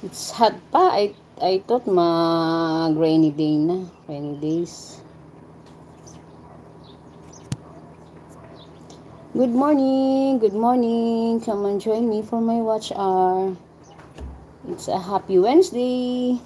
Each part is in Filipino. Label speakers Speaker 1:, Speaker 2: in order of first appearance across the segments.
Speaker 1: It's hot pa. I thought mag-rainy day na. Rainy days. Good morning. Good morning. Come and join me for my watch hour. It's a happy Wednesday.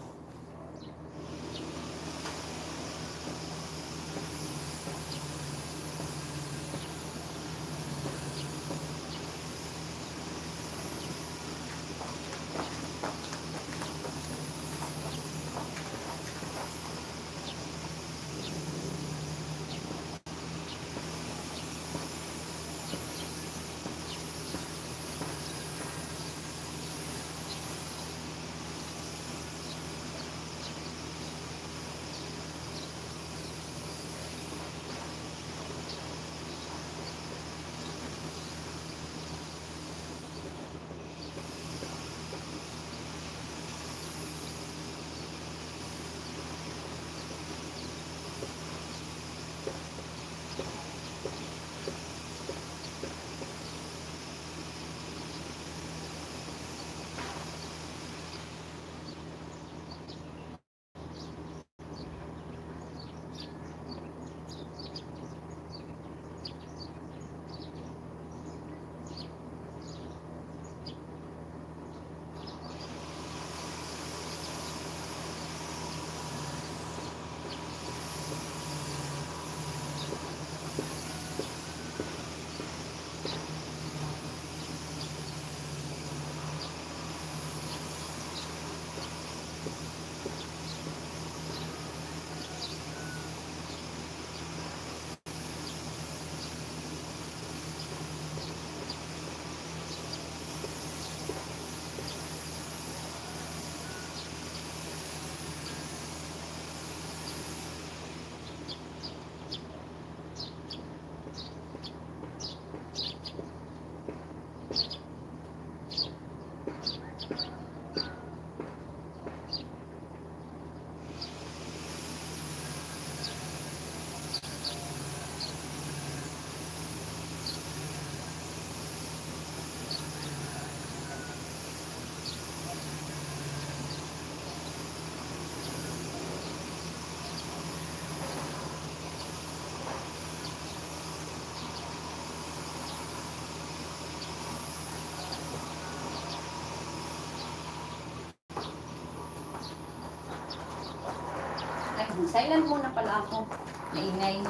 Speaker 1: Silent muna pala ako. Naingay.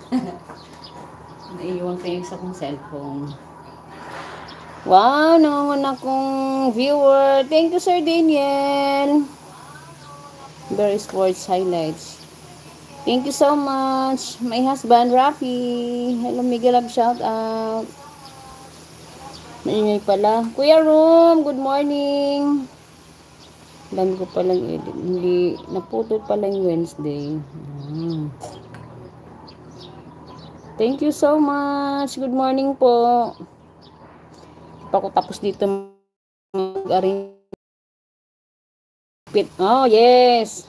Speaker 1: Naiiwan ko yung sa kong cellphone. Wow, naman akong viewer. Thank you, Sir Daniel. Very sports highlights. Thank you so much. My husband, Rafi. Hello, Miguel. Shout out. Naingay pala. Kuya Room, good morning. Dami ko palang edit. Hindi, naputol pala yung Wednesday. Thank you so much. Good morning po. Pa ko tapos dito mag-arrange. Oh, yes.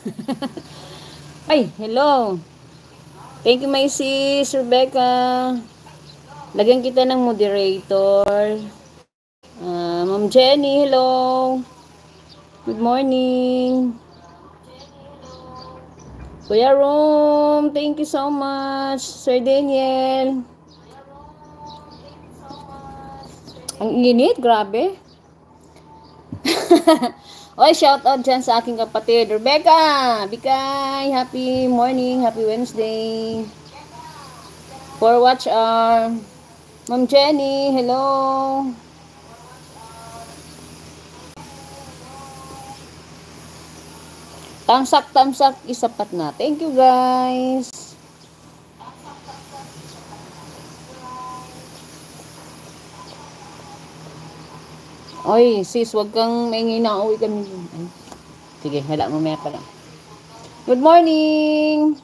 Speaker 1: Ay, hello. Thank you, my sis, Rebecca. Lagyan kita ng moderator. Ma'am Jenny, hello. Good morning. Kuya Rom, thank you so much. Sir Daniel. Ang init, grabe. Oy, shout out dyan sa aking kapatid, Rebecca, Bikay, happy morning, happy Wednesday. For watch hour. Ma'am Jenny, hello. Tamsak, isapat na. Thank you, guys. Oy, sis, wag kang maingay na. Uwi kami. Ay, sige, hala, mamaya pa lang. Good morning.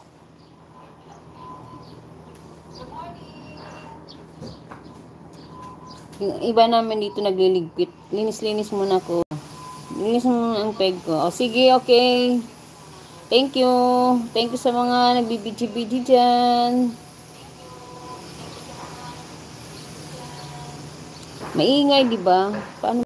Speaker 1: Yung iba naman dito nagliligpit. Linis-linis muna ako. Linis muna ang peg ko. O, sige, okay. Thank you. Thank you sa mga nagbibidyo-bidyo dyan. Maingay, di ba? Paano